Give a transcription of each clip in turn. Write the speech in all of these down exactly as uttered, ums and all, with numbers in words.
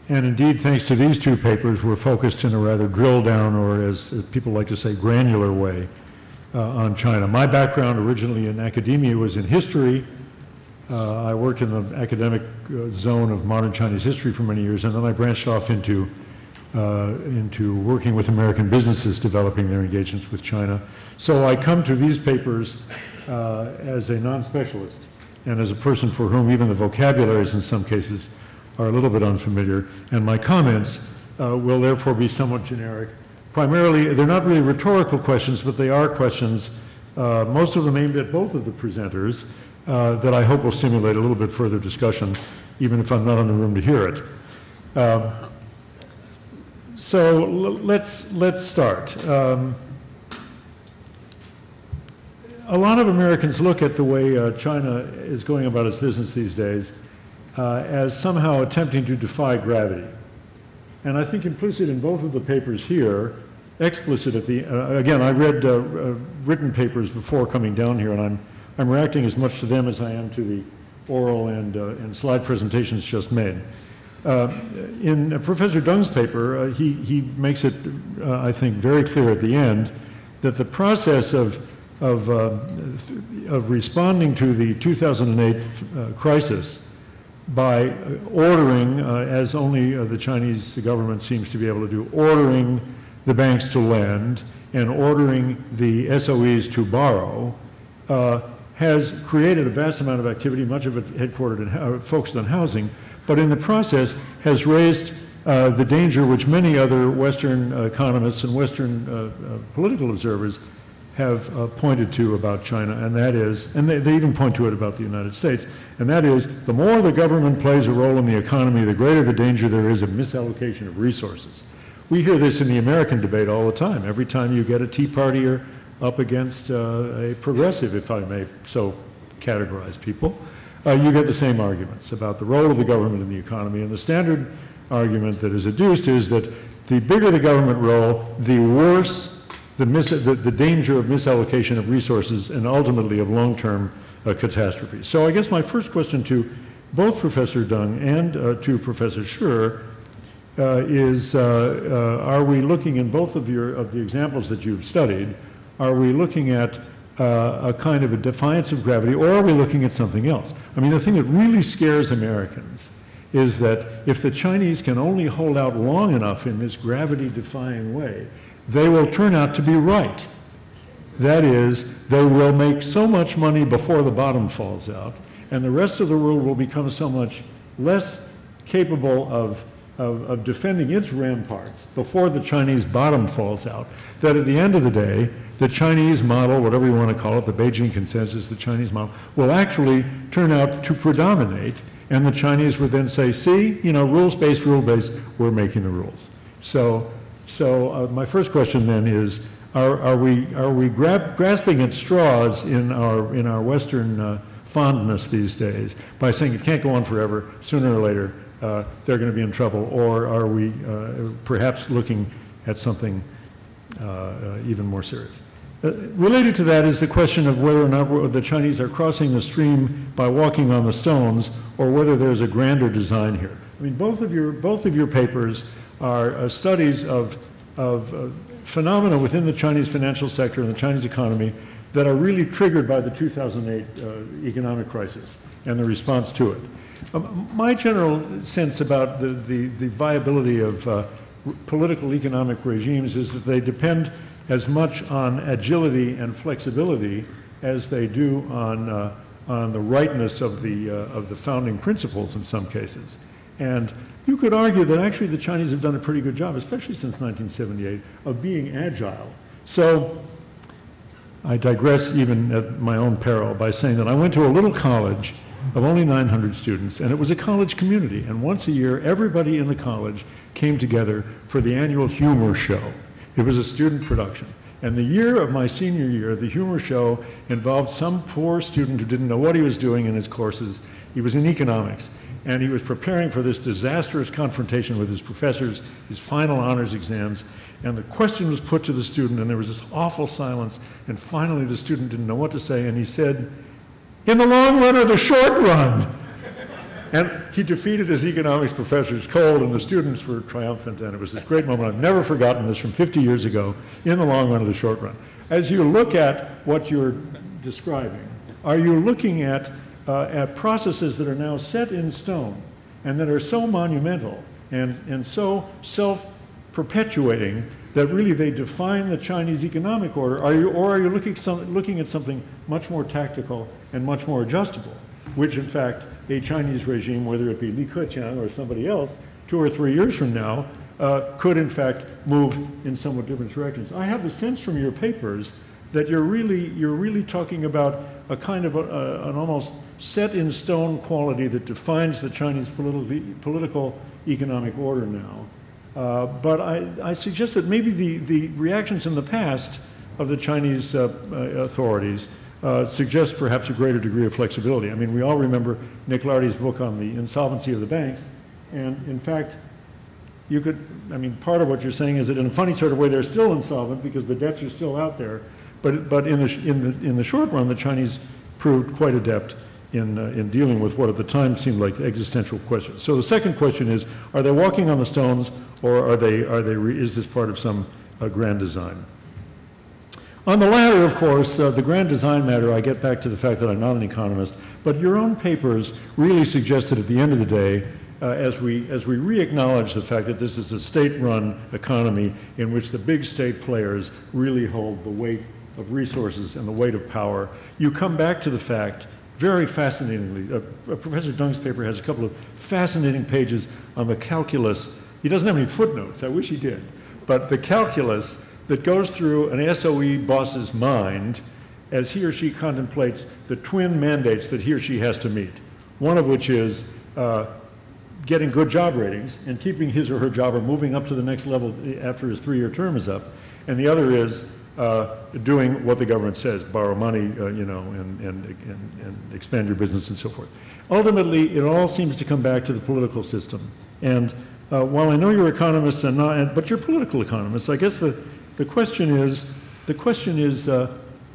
And indeed, thanks to these two papers, we're focused in a rather drill down, or as, as people like to say, granular way uh, on China. My background originally in academia was in history. Uh, I worked in the academic uh, zone of modern Chinese history for many years, and then I branched off into, uh, into working with American businesses developing their engagements with China. So I come to these papers uh, as a non-specialist and as a person for whom even the vocabularies in some cases are a little bit unfamiliar, and my comments uh, will therefore be somewhat generic. Primarily, they're not really rhetorical questions, but they are questions, uh, most of them aimed at both of the presenters, uh, that I hope will stimulate a little bit further discussion, even if I'm not in the room to hear it. Um, so let's, let's start. Um, a lot of Americans look at the way uh, China is going about its business these days Uh, as somehow attempting to defy gravity. And I think implicit in both of the papers here, explicit at the, uh, again, I read uh, uh, written papers before coming down here, and I'm, I'm reacting as much to them as I am to the oral and, uh, and slide presentations just made. Uh, in uh, Professor Deng's paper, uh, he, he makes it, uh, I think, very clear at the end that the process of, of, uh, of responding to the two thousand eight uh, crisis by ordering, uh, as only uh, the Chinese government seems to be able to do, ordering the banks to lend and ordering the S O Es to borrow, uh, has created a vast amount of activity, much of it headquartered and uh, focused on housing, but in the process has raised uh, the danger which many other Western uh, economists and Western uh, uh, political observers have uh, pointed to about China, and that is, and they, they even point to it about the United States, and that is, the more the government plays a role in the economy, the greater the danger there is of misallocation of resources. We hear this in the American debate all the time. Every time you get a Tea Partier up against uh, a progressive, if I may so categorize people, uh, you get the same arguments about the role of the government in the economy, and the standard argument that is adduced is that the bigger the government role, the worse The, mis the, the danger of misallocation of resources and ultimately of long-term uh, catastrophes. So I guess my first question to both Professor Deng and uh, to Professor Shi uh, is, uh, uh, are we looking in both of, your, of the examples that you've studied, are we looking at uh, a kind of a defiance of gravity, or are we looking at something else? I mean, the thing that really scares Americans is that if the Chinese can only hold out long enough in this gravity-defying way, they will turn out to be right. That is, they will make so much money before the bottom falls out, and the rest of the world will become so much less capable of, of, of defending its ramparts before the Chinese bottom falls out, that at the end of the day, the Chinese model, whatever you want to call it, the Beijing consensus, the Chinese model, will actually turn out to predominate, and the Chinese would then say, see, you know, rules-based, rule-based, we're making the rules. So. So uh, my first question then is, are, are we, are we grab, grasping at straws in our, in our Western uh, fondness these days by saying it can't go on forever, sooner or later uh, they're going to be in trouble, or are we uh, perhaps looking at something uh, uh, even more serious? Uh, related to that is the question of whether or not the Chinese are crossing the stream by walking on the stones, or whether there's a grander design here. I mean, both of your, both of your papers are uh, studies of, of uh, phenomena within the Chinese financial sector and the Chinese economy that are really triggered by the two thousand eight uh, economic crisis and the response to it. Um, my general sense about the, the, the viability of uh, political economic regimes is that they depend as much on agility and flexibility as they do on, uh, on the rightness of the, uh, of the founding principles in some cases. And you could argue that actually the Chinese have done a pretty good job, especially since nineteen seventy-eight, of being agile. So I digress even at my own peril by saying that I went to a little college of only nine hundred students, and it was a college community. And once a year, everybody in the college came together for the annual humor show. It was a student production. And the year of my senior year, the humor show involved some poor student who didn't know what he was doing in his courses. He was in economics, and he was preparing for this disastrous confrontation with his professors, his final honors exams, and the question was put to the student, and there was this awful silence, and finally the student didn't know what to say, and he said, "In the long run or the short run?" And he defeated his economics professors cold, and the students were triumphant, and it was this great moment. I've never forgotten this from fifty years ago, in the long run or the short run. As you look at what you're describing, are you looking at, uh, at processes that are now set in stone and that are so monumental and, and so self-perpetuating that really they define the Chinese economic order? Are you, or are you looking, some, looking at something much more tactical and much more adjustable, which in fact a Chinese regime, whether it be Li Keqiang or somebody else, two or three years from now, uh, could in fact move in somewhat different directions? I have the sense from your papers that you're really, you're really talking about a kind of a, a, an almost set in stone quality that defines the Chinese political, political economic order now. Uh, but I, I suggest that maybe the, the reactions in the past of the Chinese uh, uh, authorities uh, suggest perhaps a greater degree of flexibility. I mean, we all remember Nick Lardy's book on the insolvency of the banks, and in fact, you could, I mean, part of what you're saying is that in a funny sort of way they're still insolvent because the debts are still out there, but, but in, the, in, the, in the short run, the Chinese proved quite adept in, uh, in dealing with what at the time seemed like existential questions. So the second question is, are they walking on the stones, or are they, are they re is this part of some uh, grand design? On the latter, of course, uh, the grand design matter, I get back to the fact that I'm not an economist, but your own papers really suggest that at the end of the day, uh, as we, as we re-acknowledge the fact that this is a state-run economy in which the big state players really hold the weight of resources and the weight of power, you come back to the fact, very fascinatingly, uh, uh, Professor Deng's paper has a couple of fascinating pages on the calculus. He doesn't have any footnotes, I wish he did, but the calculus that goes through an S O E boss's mind as he or she contemplates the twin mandates that he or she has to meet, one of which is uh, getting good job ratings and keeping his or her job or moving up to the next level after his three-year term is up, and the other is uh, doing what the government says, borrow money, uh, you know, and, and, and, and expand your business and so forth. Ultimately, it all seems to come back to the political system. And uh, while I know you're economists and not, and, but you're political economists, I guess the, the question is, the question is, uh,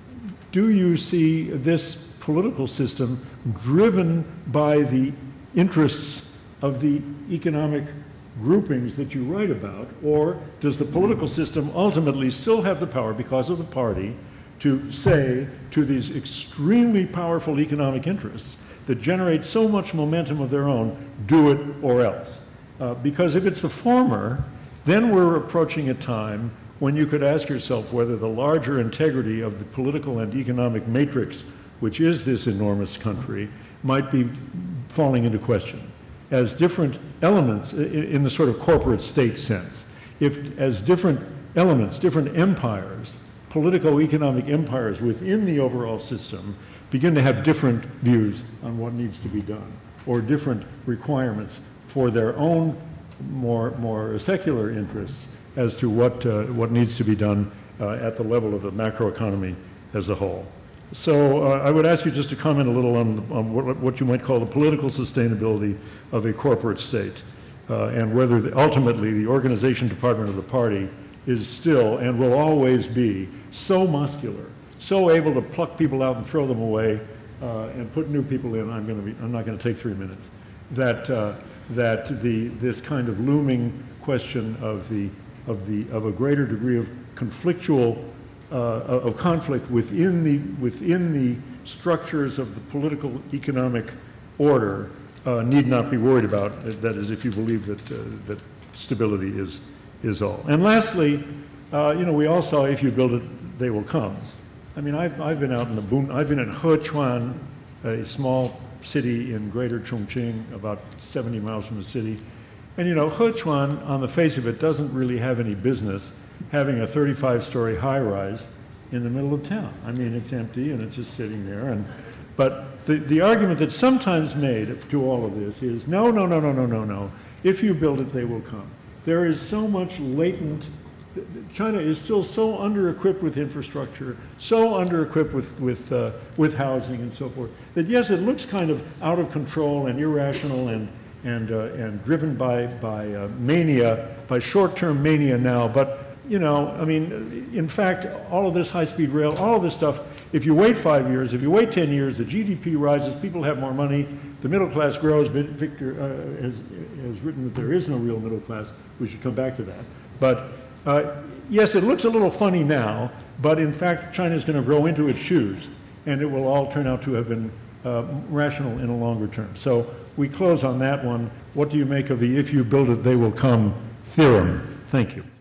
do you see this political system driven by the interests of the economic groupings that you write about, or does the political system ultimately still have the power, because of the party, to say to these extremely powerful economic interests that generate so much momentum of their own, do it or else? Uh, because if it's the former, then we're approaching a time when you could ask yourself whether the larger integrity of the political and economic matrix, which is this enormous country, might be falling into question as different elements in the sort of corporate state sense. If as different elements, different empires, politico-economic empires within the overall system begin to have different views on what needs to be done, or different requirements for their own more, more secular interests as to what, uh, what needs to be done uh, at the level of the macroeconomy as a whole. So uh, I would ask you just to comment a little on, on what, what you might call the political sustainability of a corporate state, uh, and whether the, ultimately the organization department of the party is still and will always be so muscular, so able to pluck people out and throw them away uh, and put new people in. I'm, gonna be, I'm not going to take three minutes. That, uh, that the, this kind of looming question of, the, of, the, of a greater degree of conflictual Uh, of conflict within the, within the structures of the political economic order uh, need not be worried about. That is, if you believe that, uh, that stability is, is all. And lastly, uh, you know, we all saw if you build it, they will come. I mean, I've, I've been out in the boon, I've been in Hechuan, a small city in greater Chongqing, about seventy miles from the city. And you know, Hechuan, on the face of it, doesn't really have any business having a thirty-five story high-rise in the middle of town. I mean, it's empty and it's just sitting there. And, but the, the argument that's sometimes made to all of this is, no, no, no, no, no, no, no. If you build it, they will come. There is so much latent, China is still so under-equipped with infrastructure, so under-equipped with, with, uh, with housing and so forth, that yes, it looks kind of out of control and irrational and, and, uh, and driven by, by uh, mania, by short-term mania now, but you know, I mean, in fact, all of this high-speed rail, all of this stuff, if you wait five years, if you wait ten years, the G D P rises, people have more money, the middle class grows. Victor uh, has, has written that there is no real middle class. We should come back to that. But uh, yes, it looks a little funny now, but in fact, China is going to grow into its shoes, and it will all turn out to have been uh, rational in a longer term. So we close on that one. What do you make of the "if you build it, they will come" theorem? Thank you.